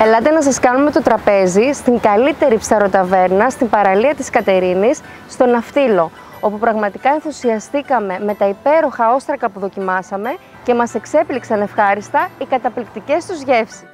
Ελάτε να σας κάνουμε το τραπέζι στην καλύτερη ψαροταβέρνα στην παραλία της Κατερίνης, στο Ναυτίλο, όπου πραγματικά ενθουσιαστήκαμε με τα υπέροχα όστρακα που δοκιμάσαμε και μας εξέπληξαν ευχάριστα οι καταπληκτικές τους γεύσεις.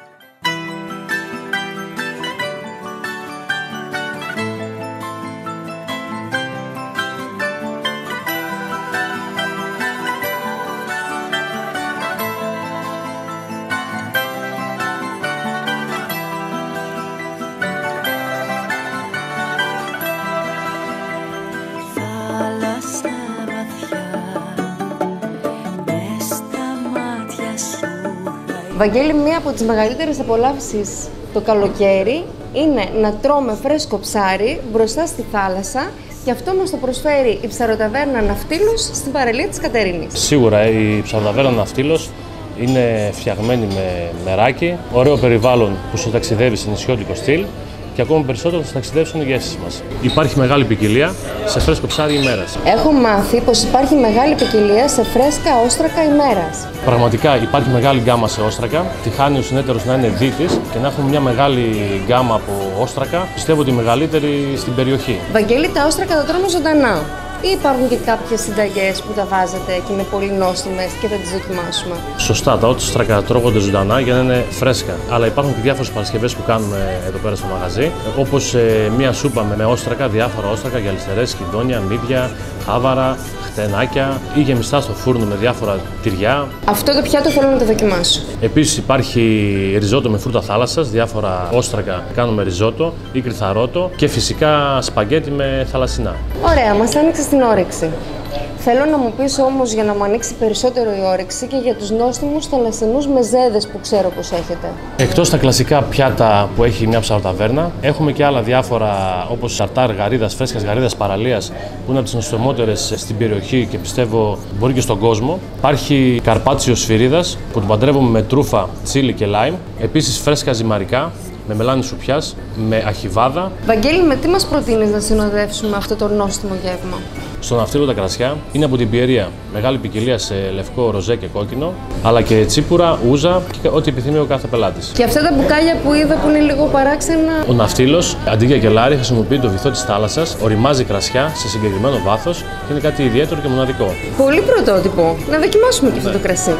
Βαγγέλη, μία από τις μεγαλύτερες απολαύσεις το καλοκαίρι είναι να τρώμε φρέσκο ψάρι μπροστά στη θάλασσα και αυτό μας το προσφέρει η ψαροταβέρνα Ναυτίλος στην παραλία της Κατερίνης. Σίγουρα η ψαροταβέρνα Ναυτίλος είναι φτιαγμένη με μεράκι, ωραίο περιβάλλον που σου ταξιδεύει σε νησιώτικο στυλ και ακόμα περισσότερο θα ταξιδέψουν οι γεύσεις μας. Υπάρχει μεγάλη ποικιλία σε φρέσκο ψάρι ημέρας. Έχω μάθει πως υπάρχει μεγάλη ποικιλία σε φρέσκα όστρακα ημέρας. Πραγματικά υπάρχει μεγάλη γκάμα σε όστρακα. Τυχάνει ο συνέτερος να είναι δίτης και να έχουμε μια μεγάλη γκάμα από όστρακα. Πιστεύω ότι η μεγαλύτερη στην περιοχή. Βαγγέλη, τα όστρακα τα τρώμε ζωντανά ή υπάρχουν και κάποιες συνταγές που τα βάζετε και είναι πολύ νόστιμες και θα τις δοκιμάσουμε? Σωστά, τα όστρακα τρώγονται ζωντανά για να είναι φρέσκα. Αλλά υπάρχουν και διάφορες παρασκευές που κάνουμε εδώ πέρα στο μαγαζί, όπως μία σούπα με όστρακα, διάφορα όστρακα, γυαλιστερές, σκυντόνια, μύδια, χάβαρα, χτενάκια ή γεμιστά στο φούρνο με διάφορα τυριά. Αυτό το πιάτο θέλω να το δοκιμάσω. Επίσης υπάρχει ριζότο με φρούτα θάλασσας, διάφορα όστρακα κάνουμε ριζότο ή κρυθαρότο και φυσικά σπαγκέτι με θαλασσινά. Ωραία, μας άνοιξε την όρεξη. Θέλω να μου πεις όμως, για να μου ανοίξει περισσότερο η όρεξη, και για τους νόστιμους θαλασσινούς μεζέδες που ξέρω πως έχετε. Εκτός τα κλασικά πιάτα που έχει μια ψαροταβέρνα, έχουμε και άλλα διάφορα όπως ταρτάρ γαρίδας, φρέσκας γαρίδας παραλίας, που είναι από τις νοστιμότερες στην περιοχή και πιστεύω μπορεί και στον κόσμο. Υπάρχει καρπάτσιο σφυρίδας που το παντρεύουμε με τρούφα, τσίλι και λάιμ. Επίσης φρέσκα ζυμαρικά με μελάνι σουπιάς, με αχιβάδα. Βαγγέλη, με τι μας προτείνεις να συνοδεύσουμε αυτό το νόστιμο γεύμα? Στο Ναυτίλο τα κρασιά είναι από την Πιερία. Μεγάλη ποικιλία σε λευκό, ροζέ και κόκκινο, αλλά και τσίπουρα, ούζα και ό,τι επιθυμεί ο κάθε πελάτης. Και αυτά τα μπουκάλια που είδα που είναι λίγο παράξενα. Ο Ναυτίλος, αντί για κελάρι, χρησιμοποιεί το βυθό της θάλασσας, οριμάζει κρασιά σε συγκεκριμένο βάθος και είναι κάτι ιδιαίτερο και μοναδικό. Πολύ πρωτότυπο. Να δοκιμάσουμε και αυτό το κρασί.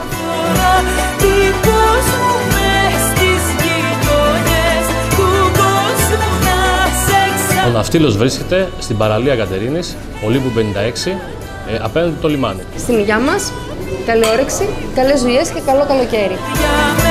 Ο Ναυτίλος βρίσκεται στην παραλία Κατερίνης, Ολύμπου 56, απέναντι το λιμάνι. Στην υγειά μας, καλή όρεξη, καλές δουλειές και καλό καλοκαίρι.